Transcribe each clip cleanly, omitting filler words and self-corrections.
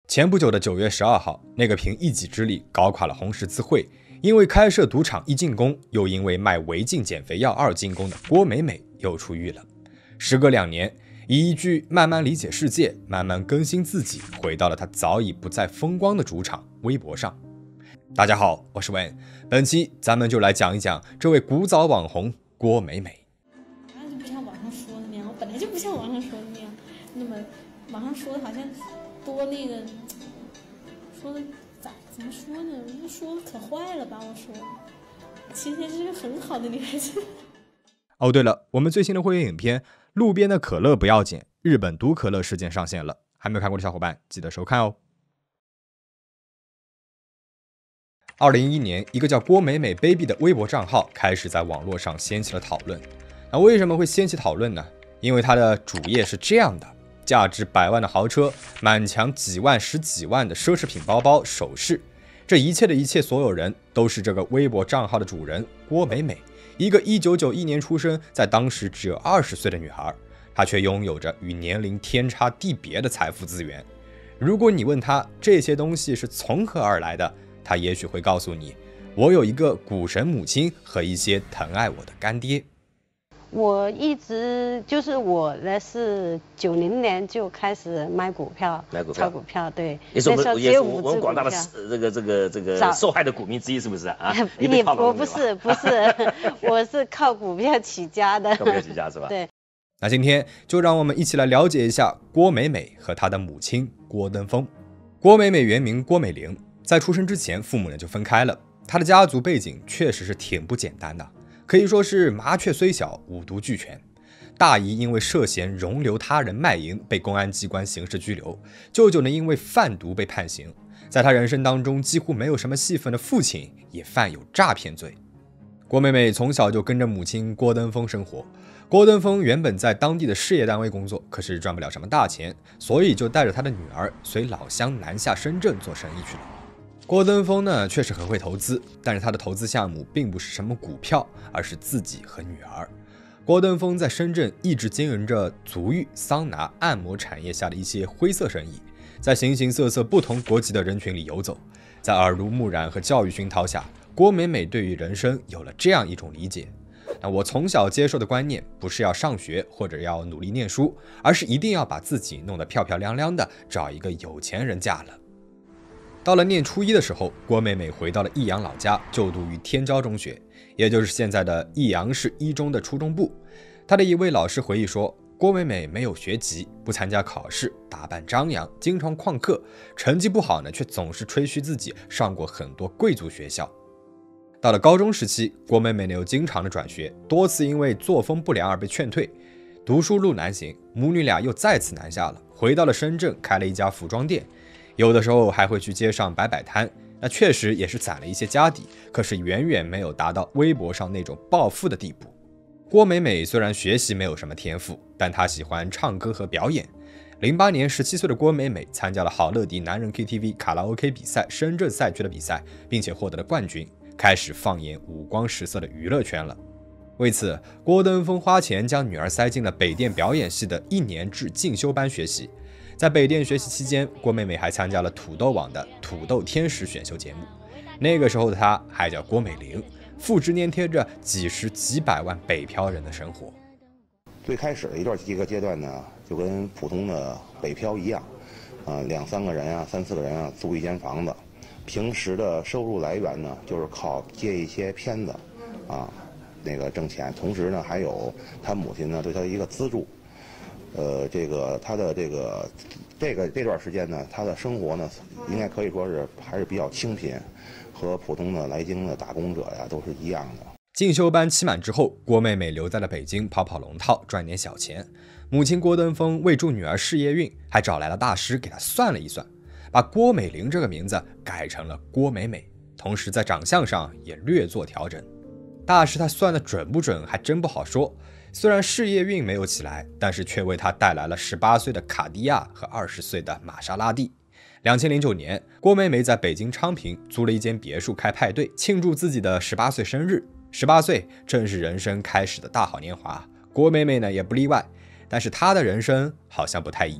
前不久的9月12号，那个凭一己之力搞垮了红十字会，因为开设赌场一进宫，又因为卖违禁减肥药2进宫的郭美美又出狱了。时隔2年，以一句慢慢理解世界，慢慢更新自己，回到了她早已不再风光的主场微博上。大家好，我是文，本期咱们就来讲一讲这位古早网红郭美美。 就不像网上说的那样，我本来就不像网上说的那样，那么网上说的好像多那个，说的怎么说呢？我说可坏了吧？我说，其实是个很好的女孩子。 哦，对了，我们最新的会员影片《路边的可乐不要捡》日本毒可乐事件上线了，还没有看过的小伙伴记得收看哦。2011年，一个叫郭美美 baby 的微博账号开始在网络上掀起了讨论。那为什么会掀起讨论呢？因为它的主页是这样的：价值100万的豪车，满墙几万、10几万的奢侈品包包、首饰，这一切的一切，所有人都是这个微博账号的主人郭美美，一个1991年出生，在当时只有20岁的女孩，她却拥有着与年龄天差地别的财富资源。如果你问她这些东西是从何而来的，她也许会告诉你：我有一个股神母亲和一些疼爱我的干爹。 我一直就是我呢，是90年就开始买股票，炒股票，对。 也是我们广大的这个受害的股民之一，是不是啊？ 我不是，我是靠股票起家的。 靠股票起家是吧？ 对。 那今天就让我们一起来了解一下郭美美和她的母亲郭登峰。郭美美原名郭美玲，在出生之前父母呢就分开了，她的家族背景确实是挺不简单的。可以说是麻雀虽小，五毒俱全。大姨因为涉嫌容留他人卖淫被公安机关刑事拘留，舅舅呢因为贩毒被判刑。在他人生当中几乎没有什么戏份的父亲也犯有诈骗罪。郭美美从小就跟着母亲郭登峰生活。郭登峰原本在当地的事业单位工作，可是赚不了什么大钱，所以就带着他的女儿随老乡南下深圳做生意去了。郭登峰呢确实很会投资，但是他的投资项目并不是什么股票，而是自己和女儿。郭登峰在深圳一直经营着足浴、桑拿、按摩产业下的一些灰色生意，在形形色色不同国籍的人群里游走。在耳濡目染和教育熏陶下，郭美美对于人生有了这样一种理解：那我从小接受的观念不是要上学或者要努力念书，而是一定要把自己弄得漂漂亮亮的，找一个有钱人嫁了。到了念初一的时候，郭美美回到了益阳老家，就读于天骄中学，也就是现在的益阳市一中的初中部。她的一位老师回忆说，郭美美没有学籍，不参加考试，打扮张扬，经常旷课，成绩不好呢，却总是吹嘘自己上过很多贵族学校。到了高中时期，郭美美又经常的转学，多次因为作风不良而被劝退。读书路难行，母女俩又再次南下了，回到了深圳，开了一家服装店。有的时候还会去街上摆摆摊，那确实也是攒了一些家底，可是远远没有达到微博上那种暴富的地步。郭美美虽然学习没有什么天赋，但她喜欢唱歌和表演。08年17岁的郭美美参加了好乐迪男人 KTV 卡拉 OK 比赛深圳赛区的比赛，并且获得了冠军，开始放眼五光十色的娱乐圈了。为此，郭登峰花钱将女儿塞进了北电表演系的1年制进修班学习。在北电学习期间，郭美美还参加了土豆网的土豆天使选秀节目。那个时候的她还叫郭美玲，复制粘贴着几十几百万北漂人的生活。 最开始的一个阶段呢，就跟普通的北漂一样，2、3个人啊，3、4个人啊，租一间房子。平时的收入来源呢，就是靠接一些片子那个挣钱，同时呢，还有他母亲呢对他的一个资助。他的这段时间呢，他的生活呢，应该可以说是还是比较清贫，和普通的来京的打工者呀都是一样的。 进修班期满之后，郭美美留在了北京跑龙套，赚点小钱。母亲郭登峰为助女儿事业运，还找来了大师给她算了一算，把郭美玲这个名字改成了郭美美，同时在长相上也略作调整。大师他算的准不准还真不好说，虽然事业运没有起来，但是却为他带来了18岁的卡地亚和20岁的玛莎拉蒂。2009年，郭美美在北京昌平租了一间别墅开派对，庆祝自己的18岁生日。18岁正是人生开始的大好年华，郭美美呢也不例外。但是她的人生好像不太一样，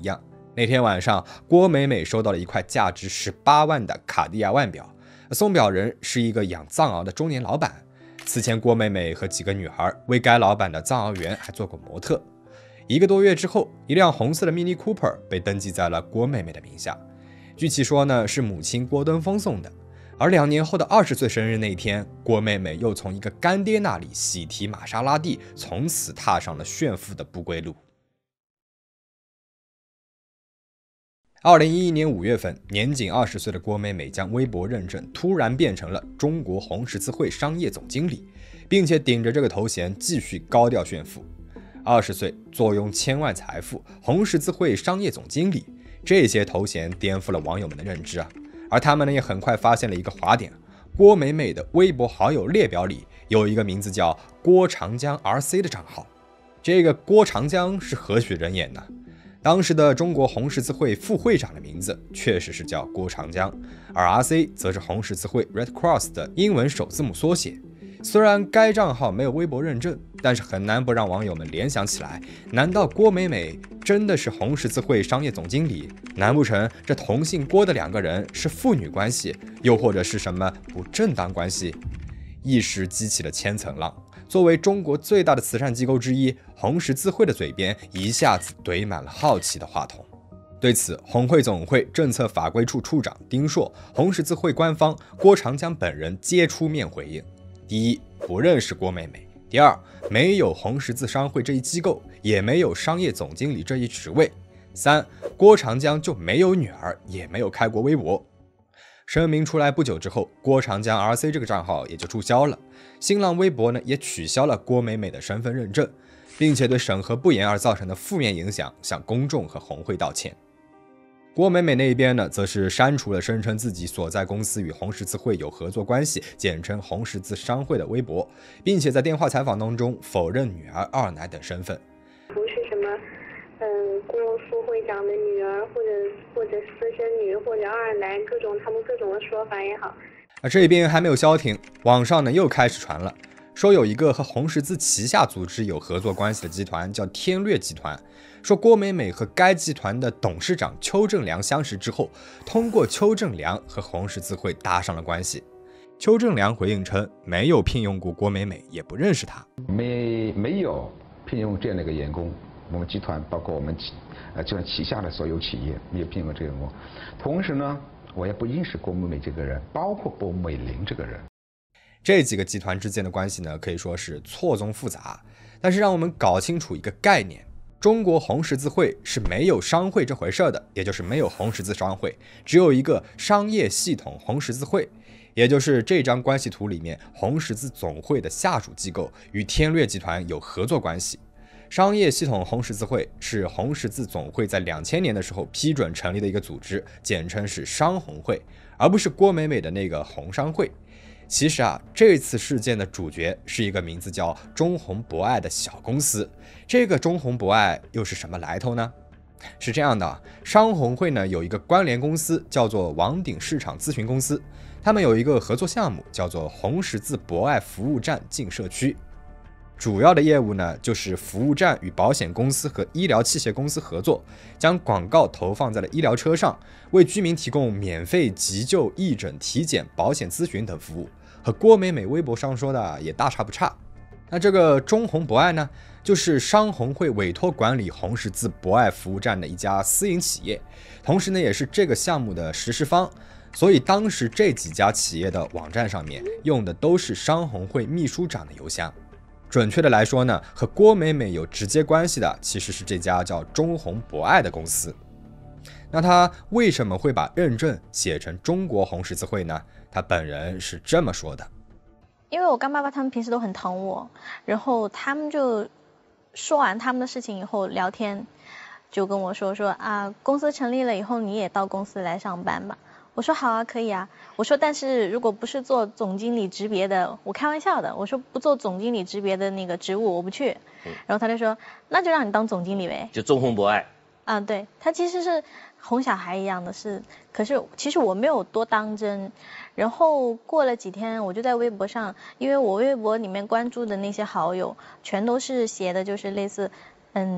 那天晚上，郭美美收到了一块价值18万的卡地亚腕表，送表人是一个养藏獒的中年老板。此前，郭美美和几个女孩为该老板的藏獒园还做过模特。1个多月之后，一辆红色的 Mini Cooper 被登记在了郭美美的名下。据其说呢，是母亲郭登峰送的。而2年后的20岁生日那天，郭美美又从一个干爹那里喜提玛莎拉蒂，从此踏上了炫富的不归路。2011年5月份，年仅20岁的郭美美将微博认证突然变成了中国红十字会商业总经理，并且顶着这个头衔继续高调炫富。20岁，坐拥1000万财富，红十字会商业总经理，这些头衔颠覆了网友们的认知啊！而他们呢，也很快发现了一个滑点：郭美美的微博好友列表里有一个名字叫郭长江 RC 的账号。这个郭长江是何许人也呢？当时的中国红十字会副会长的名字确实是叫郭长江，而 RC 则是红十字会 Red Cross 的英文首字母缩写。虽然该账号没有微博认证，但是很难不让网友们联想起来，难道郭美美真的是红十字会商业总经理？难不成这同姓郭的2个人是父女关系，又或者是什么不正当关系？一时激起了千层浪。作为中国最大的慈善机构之一，红十字会的嘴边一下子堆满了好奇的话筒。对此，红会总会政策法规处处长丁硕、红十字会官方郭长江本人皆出面回应：第一，不认识郭美美；第二，没有红十字商会这一机构，也没有商业总经理这一职位；三，郭长江就没有女儿，也没有开过微博。声明出来不久之后，郭长江 RC 这个账号也就注销了。新浪微博呢也取消了郭美美的身份认证，并且对审核不严而造成的负面影响向公众和红会道歉。郭美美那一边呢，则是删除了声称自己所在公司与红十字会有合作关系，简称红十字商会的微博，并且在电话采访当中否认女儿、二奶等身份。 不是什么郭副会长的女儿，或者私生女，或者二奶，他们各种的说法也好。 而这边还没有消停，网上呢又开始传了，说有一个和红十字旗下组织有合作关系的集团叫天略集团，说郭美美和该集团的董事长邱正良相识之后，通过邱正良和红十字会搭上了关系。邱正良回应称没有聘用过郭美美，也不认识她。 没有聘用这样的一个员工，我们集团包括我们集团旗下的所有企业没有聘用过这个员工。同时呢，我也不认识郭美美这个人，包括郭美玲这个人。 这几个集团之间的关系呢，可以说是错综复杂。但是让我们搞清楚一个概念，中国红十字会是没有商会这回事的，也就是没有红十字商会，只有一个商业系统红十字会，也就是这张关系图里面红十字总会的下属机构与天略集团有合作关系。商业系统红十字会是红十字总会在2000年的时候批准成立的一个组织，简称是商红会，而不是郭美美的那个红商会。其实啊，这次事件的主角是一个名字叫中红博爱的小公司。这个中红博爱又是什么来头呢？是这样的，商红会呢有一个关联公司叫做王鼎市场咨询公司，他们有一个合作项目叫做红十字博爱服务站进社区。主要的业务呢，就是服务站与保险公司和医疗器械公司合作，将广告投放在了医疗车上，为居民提供免费急救、义诊、体检、保险咨询等服务，和郭美美微博上说的也大差不差。那这个中红博爱呢，就是商红会委托管理红十字博爱服务站的一家私营企业，同时呢也是这个项目的实施方。所以当时这几家企业的网站上面用的都是商红会秘书长的邮箱。准确的来说呢，和郭美美有直接关系的其实是这家叫中红博爱的公司。那他为什么会把认证写成中国红十字会呢？他本人是这么说的： 因为我干爸爸他们平时都很疼我，然后他们就说完他们的事情以后聊天，就跟我说啊，公司成立了以后你也到公司来上班吧。我说好啊，可以啊。我说但是如果不是做总经理级别的，我开玩笑的，我说不做总经理级别的那个职务我不去。然后他就说那就让你当总经理呗。 就中红博爱。 啊，对，他其实是哄小孩一样的事，可是其实我没有多当真。然后过了几天，我就在微博上，因为我微博里面关注的那些好友全都是写的就是类似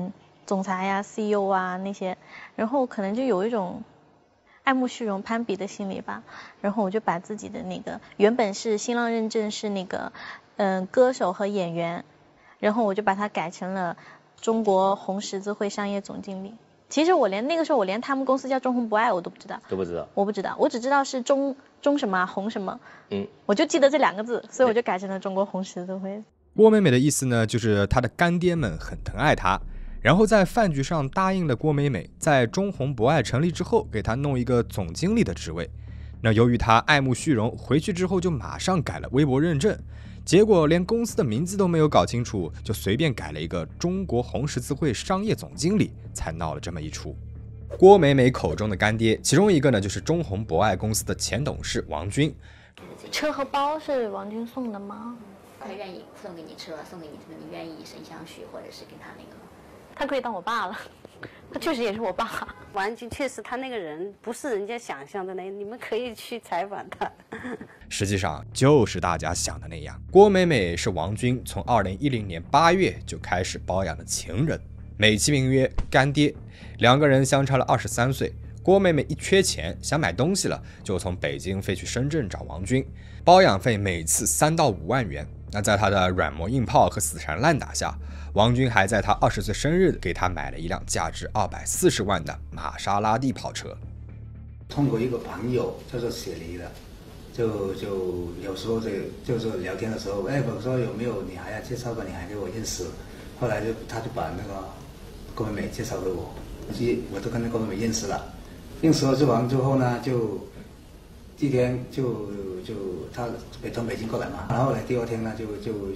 总裁呀、CEO 啊那些，然后可能就有一种爱慕虚荣、攀比的心理吧。然后我就把自己的那个原本是新浪认证是那个歌手和演员，然后我就把它改成了中国红十字会商业总经理。其实那个时候我连他们公司叫中红博爱我都不知道。 都不知道？ 我不知道，我只知道是中什么红什么，我就记得这2个字，所以我就改成了中国红十字会。 郭美美的意思呢，就是她的干爹们很疼爱她，然后在饭局上答应了郭美美，在中红博爱成立之后，给她弄一个总经理的职位。那由于她爱慕虚荣，回去之后就马上改了微博认证，结果连公司的名字都没有搞清楚，就随便改了一个中国红十字会商业总经理，才闹了这么一出。郭美美口中的干爹，其中一个呢就是中红博爱公司的前董事王军。 车和包是王军送的吗？ 他愿意送给你车，送给你什么？你愿意以身相许，或者是跟他那个？ 他可以当我爸了，他确实也是我爸。 王军确实他那个人不是人家想象的那样，你们可以去采访他。 实际上就是大家想的那样，郭美美是王军从2010年8月就开始包养的情人，美其名曰干爹。2个人相差了23岁，郭美美一缺钱，想买东西了，就从北京飞去深圳找王军，包养费每次3到5万元。那在他的软磨硬泡和死缠烂打下，王军还在他20岁生日给他买了一辆价值240万的玛莎拉蒂跑车。 通过一个朋友叫做雪梨的，就有时候就是聊天的时候，我说有没有女孩介绍个女孩给我认识，后来他就把那个郭美美介绍给我，我就跟那郭美美认识了。认识了之后呢，就第一天就他从北京过来嘛，然后呢第2天呢就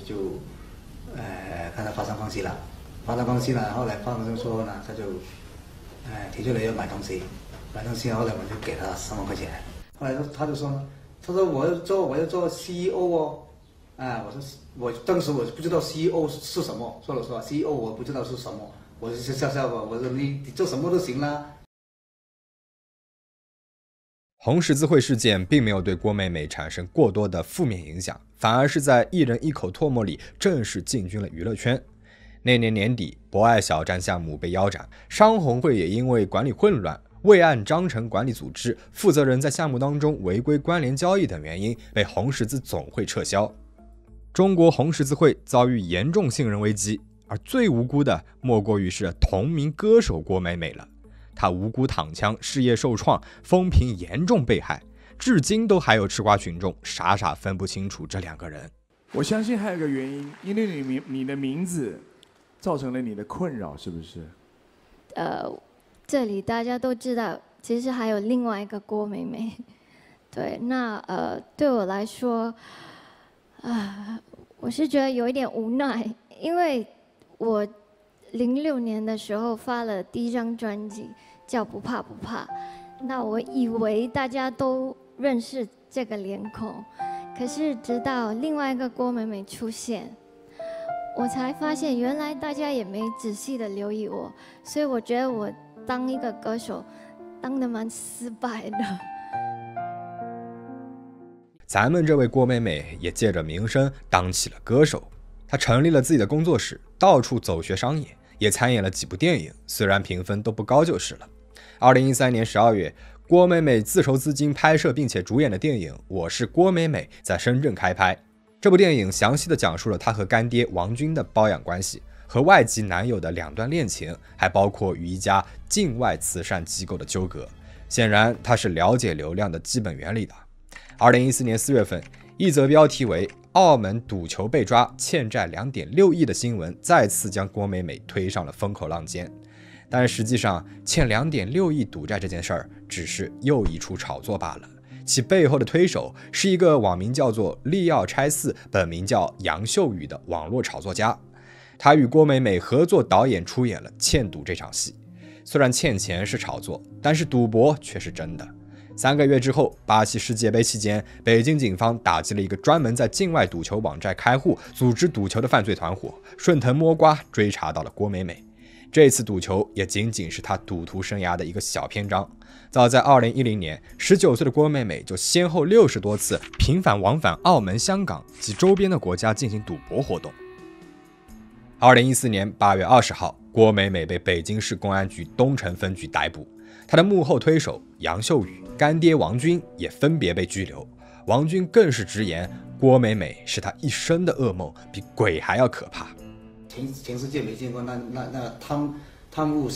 看他发生关系了，后来发生之后呢，他就提出来要买东西，后来我就给他3万块钱，后来他就说我要做 CEO 哦，我当时我不知道 CEO 是什么，说了实话 CEO 我不知道是什么，我就笑吧，我说你做什么都行啦。 红十字会事件并没有对郭美美产生过多的负面影响，反而是在一人一口唾沫里正式进军了娱乐圈。那年年底，博爱小站项目被腰斩，商红会也因为管理混乱、未按章程管理组织、负责人在项目当中违规关联交易等原因，被红十字总会撤销。中国红十字会遭遇严重信任危机，而最无辜的莫过于是同名歌手郭美美了。他无辜躺枪，事业受创，风评严重被害，至今都还有吃瓜群众傻傻分不清楚这2个人。 我相信还有一个原因，因为你的名字造成了你的困扰，是不是？ 这里大家都知道，其实还有另外一个郭美美。对，那对我来说，我是觉得有一点无奈，因为我06年的时候发了第1张专辑。叫不怕不怕，那我以为大家都认识这个脸孔，可是直到另外一个郭美美出现，我才发现原来大家也没仔细的留意我，所以我觉得我当一个歌手当得蛮失败的。 咱们这位郭美美也借着名声当起了歌手，她成立了自己的工作室，到处走学商业，也参演了几部电影，虽然评分都不高就是了。2013年12月，郭美美自筹资金拍摄并且主演的电影《我是郭美美》在深圳开拍。这部电影详细的讲述了她和干爹王军的包养关系，和外籍男友的2段恋情，还包括与一家境外慈善机构的纠葛。显然，她是了解流量的基本原理的。2014年4月份，一则标题为“澳门赌球被抓，欠债2.6亿”的新闻再次将郭美美推上了风口浪尖。但实际上，欠2.6亿赌债这件事儿只是又一出炒作罢了，其背后的推手是一个网名叫做利奥拆四，本名叫杨秀宇的网络炒作家。他与郭美美合作导演出演了《欠赌》这场戏。虽然欠钱是炒作，但是赌博却是真的。3个月之后，巴西世界杯期间，北京警方打击了一个专门在境外赌球网站开户、组织赌球的犯罪团伙，顺藤摸瓜追查到了郭美美。这次赌球也仅仅是他赌徒生涯的一个小篇章。早在2010年，19岁的郭美美就先后60多次频繁往返澳门、香港及周边的国家进行赌博活动。 2014年8月20号，郭美美被北京市公安局东城分局逮捕，她的幕后推手杨秀宇、干爹王军也分别被拘留。王军更是直言，郭美美是他一生的噩梦，比鬼还要可怕。 全世界没见过那贪污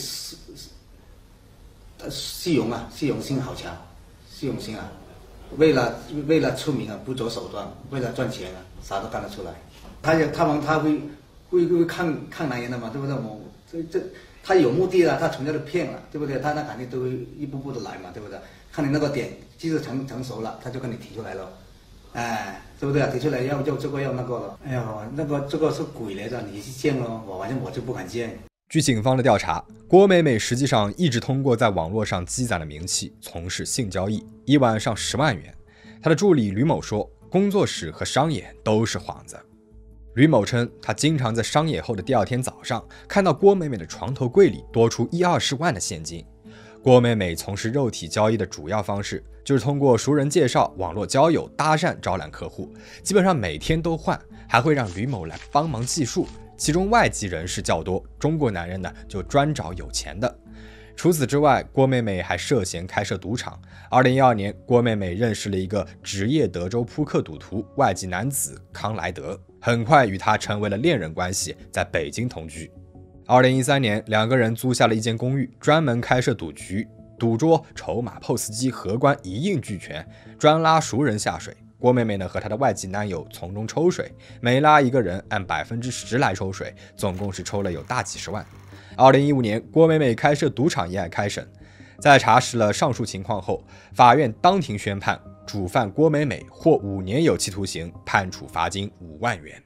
虚荣心好强，虚荣心啊，为了出名啊，不择手段，为了赚钱啊，啥都干得出来。他会看男人的嘛，对不对？他有目的了，他从这里骗了，对不对？他肯定都会一步步的来嘛，对不对？看你那个点技术成熟了，他就跟你提出来了，哎，对不对？提出来要这个要那个了，哎呀，这个是鬼来着，你去见了，反正我就不敢见。 据警方的调查，郭美美实际上一直通过在网络上积攒的名气从事性交易，一晚上10万元。她的助理吕某说，工作室和商演都是幌子。吕某称，他经常在商演后的第二天早上看到郭美美的床头柜里多出10-20万的现金。郭美美从事肉体交易的主要方式就是通过熟人介绍、网络交友、搭讪招揽客户，基本上每天都换，还会让吕某来帮忙计数，其中外籍人士较多，中国男人呢就专找有钱的。除此之外，郭美美还涉嫌开设赌场。2012年，郭美美认识了一个职业德州扑克赌徒外籍男子康莱德，很快与他成为了恋人关系，在北京同居。2013年，两个人租下了一间公寓，专门开设赌局，赌桌、筹码、POS 机、荷官一应俱全，专拉熟人下水。郭美美呢和她的外籍男友从中抽水，每拉一个人按10%来抽水，总共是抽了有大几十万。2015年，郭美美开设赌场一案开审，在查实了上述情况后，法院当庭宣判主犯郭美美获5年有期徒刑，判处罚金5万元。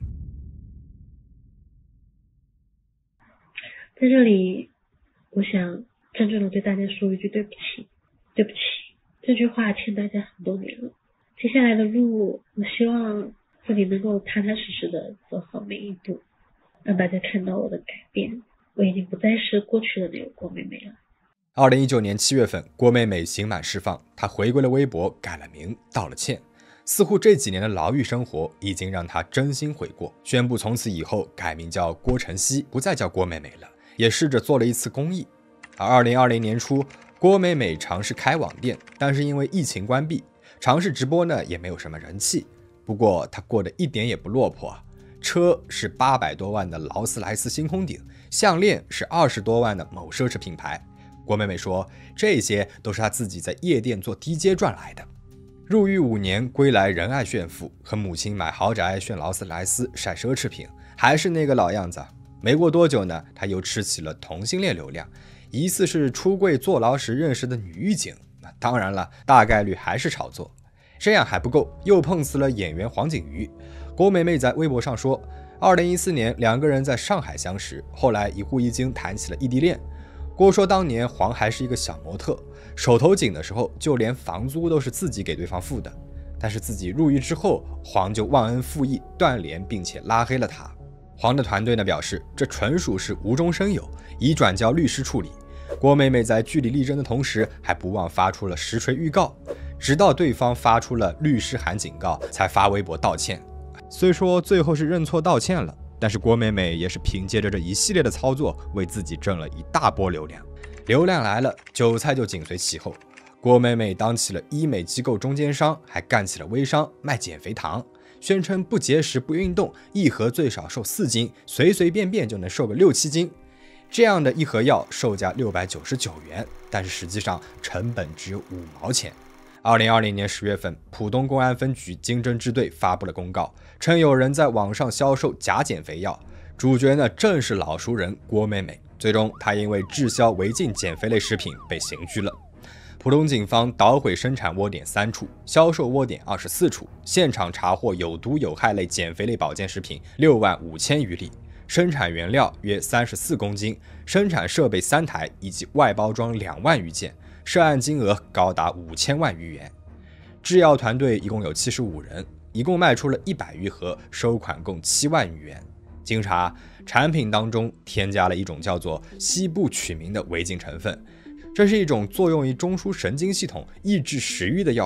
在这里，我想郑重的对大家说一句对不起，对不起，这句话欠大家很多年了。接下来的路，我希望这里能够踏踏实实的走好每一步，让大家看到我的改变。我已经不再是过去的那个郭美美了。 2019年7月份，郭美美刑满释放，她回归了微博，改了名，道了歉。似乎这几年的牢狱生活已经让她真心悔过，宣布从此以后改名叫郭晨曦，不再叫郭美美了，也试着做了一次公益。而2020年初，郭美美尝试开网店，但是因为疫情关闭，尝试直播呢也没有什么人气。不过她过得一点也不落魄啊，车是800多万的劳斯莱斯星空顶，项链是20多万的某奢侈品牌。郭美美说，这些都是她自己在夜店做 DJ 赚来的。入狱5年归来仍爱炫富，和母亲买豪宅、炫劳斯莱斯、晒奢侈品，还是那个老样子。没过多久呢，她又吃起了同性恋流量，疑似是出柜坐牢时认识的女狱警。当然了，大概率还是炒作。这样还不够，又碰死了演员黄景瑜。郭美美在微博上说，2014年两个人在上海相识，后来一户一京谈起了异地恋。郭说当年黄还是一个小模特，手头紧的时候就连房租都是自己给对方付的，但是自己入狱之后，黄就忘恩负义断联，并且拉黑了他。黄的团队呢表示，这纯属是无中生有，已转交律师处理。郭美美在据理力争的同时，还不忘发出了实锤预告，直到对方发出了律师函警告，才发微博道歉。虽说最后是认错道歉了，但是郭美美也是凭借着这一系列的操作，为自己挣了一大波流量。流量来了，韭菜就紧随其后。郭美美当起了医美机构中间商，还干起了微商，卖减肥糖，宣称不节食不运动，一盒最少瘦4斤，随随便便就能瘦个6-7斤。这样的一盒药售价699元，但是实际上成本只有5毛钱。2020年10月份，浦东公安分局经侦支队发布了公告，称有人在网上销售假减肥药，主角呢正是老熟人郭美美。最终，她因为滞销违禁减肥类食品被刑拘了。浦东警方捣毁生产窝点3处，销售窝点24处，现场查获有毒有害类减肥类保健食品6万5千余粒，生产原料约34公斤，生产设备3台以及外包装2万余件，涉案金额高达5000万余元。制药团队一共有75人，一共卖出了100余盒，收款共7万余元。经查，产品当中添加了一种叫做西部曲明的违禁成分，这是一种作用于中枢神经系统、抑制食欲的药物，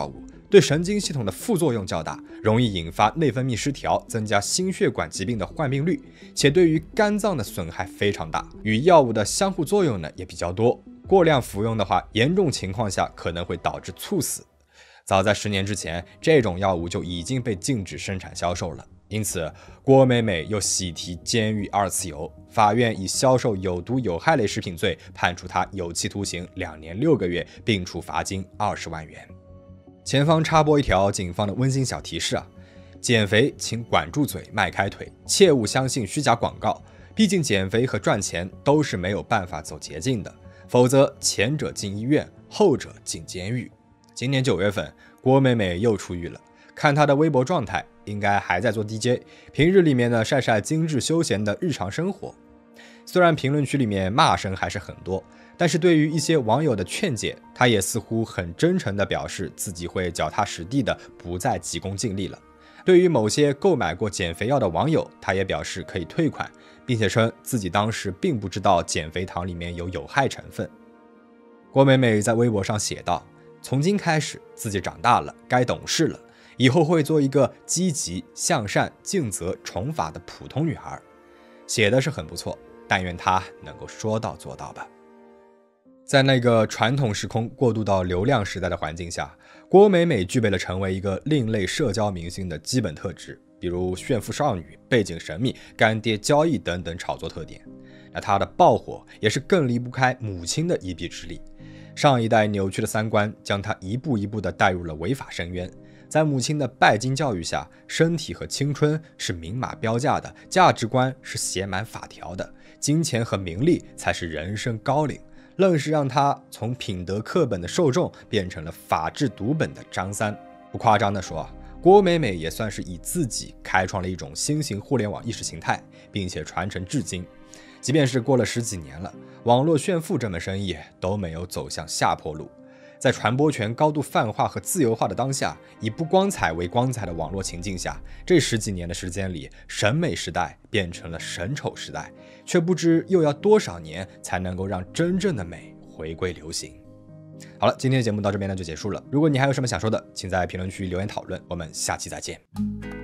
对神经系统的副作用较大，容易引发内分泌失调，增加心血管疾病的患病率，且对于肝脏的损害非常大，与药物的相互作用呢也比较多。过量服用的话，严重情况下可能会导致猝死。早在10年之前，这种药物就已经被禁止生产销售了。因此，郭美美又喜提监狱2次游，法院以销售有毒有害类食品罪判处她有期徒刑2年6个月，并处罚金20万元。前方插播一条警方的温馨小提示啊，减肥请管住嘴，迈开腿，切勿相信虚假广告。毕竟减肥和赚钱都是没有办法走捷径的，否则前者进医院，后者进监狱。今年9月份，郭美美又出狱了。看她的微博状态，应该还在做 DJ， 平日里面呢晒晒精致休闲的日常生活。虽然评论区里面骂声还是很多，但是对于一些网友的劝解，她也似乎很真诚地表示自己会脚踏实地的不再急功近利了。对于某些购买过减肥药的网友，她也表示可以退款，并且称自己当时并不知道减肥糖里面有害成分。郭美美在微博上写道，从今开始自己长大了，该懂事了，以后会做一个积极向善尽责宠法的普通女孩。写的是很不错，但愿她能够说到做到吧。在那个传统时空过渡到流量时代的环境下，郭美美具备了成为一个另类社交明星的基本特质，比如炫富少女、背景神秘、干爹交易等等炒作特点。那她的爆火也是更离不开母亲的一臂之力。上一代扭曲的三观将她一步一步地带入了违法深渊。在母亲的拜金教育下，身体和青春是明码标价的，价值观是写满法条的，金钱和名利才是人生高领，愣是让她从品德课本的受众变成了法治读本的张三。不夸张地说，郭美美也算是以自己开创了一种新型互联网意识形态，并且传承至今。即便是过了10几年了，网络炫富这门生意都没有走向下坡路。在传播权高度泛化和自由化的当下，以不光彩为光彩的网络情境下，这10几年的时间里，审美时代变成了审丑时代，却不知又要多少年才能够让真正的美回归流行。好了，今天的节目到这边呢就结束了。如果你还有什么想说的，请在评论区留言讨论，我们下期再见。